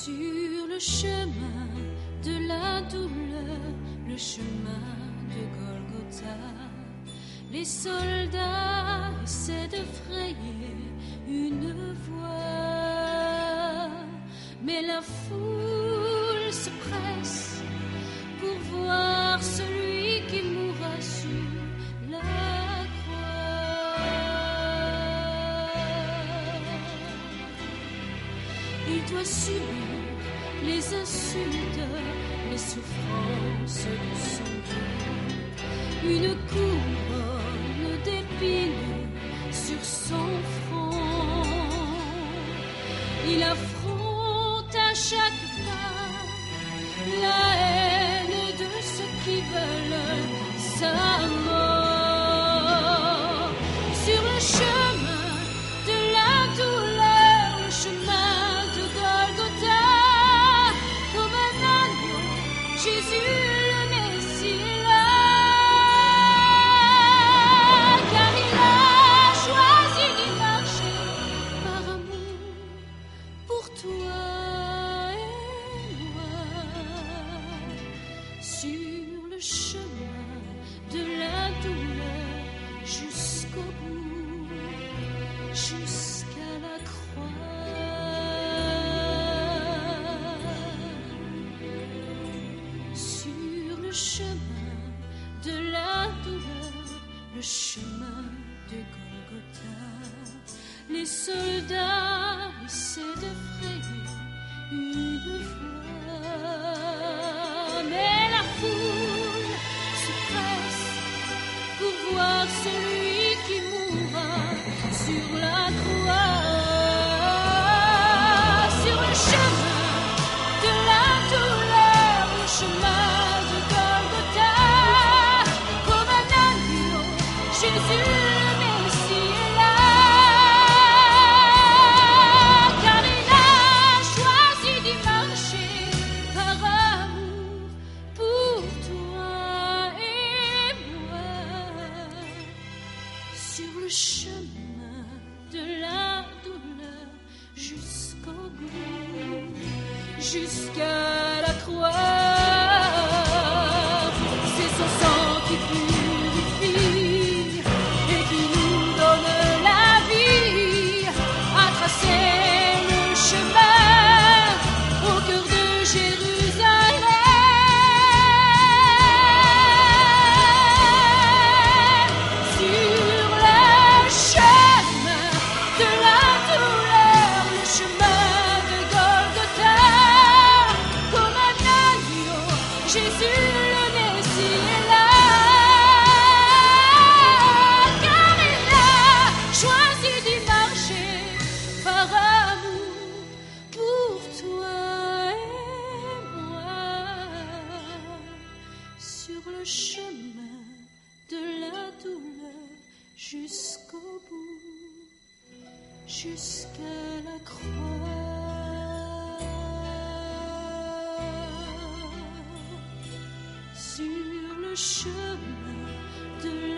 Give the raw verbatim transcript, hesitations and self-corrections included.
Sur le chemin de la douleur, le chemin de Golgotha, les soldats essaient de frayer une voie, mais la foule se presse pour voir celui qui mourra sur la croix. Il doit subir les insultes, les souffrances de son dos, une couronne d'épines sur son front. Il affronte à chaque pas la haine de ceux qui veulent sa mort. Sur le chemin de la douleur, le chemin de Golgotha, comme un agneau, Jésus le Messie est là, car il a choisi d'y marcher par amour pour toi et moi. Sur le chemin de la douleur jusqu'au bout, jusqu'à la croix. Sur le chemin de la douleur, le chemin de Golgotha, les soldats essaient de frayer une voie, mais la foule se presse pour voir celui qui mourra sur la croix. Sur le chemin de la douleur, le chemin de Golgotha, comme un agneau, Jésus le Messie est là, car il a choisi d'y marcher par amour pour toi et moi. Sur le chemin de la douleur jusqu'au bout, jusqu'à la croix. C'est son sang qui purifie et qui nous donne la vie, a tracé le chemin au cœur de Jérusalem. Sur le chemin de la douleur, le chemin de Golgotha, comme un agneau, Jésus le Messie est là, car il a choisi d'y marcher par amour pour toi et moi. Sur le chemin de la douleur jusqu'au bout, jusqu'à la croix. Sur le chemin de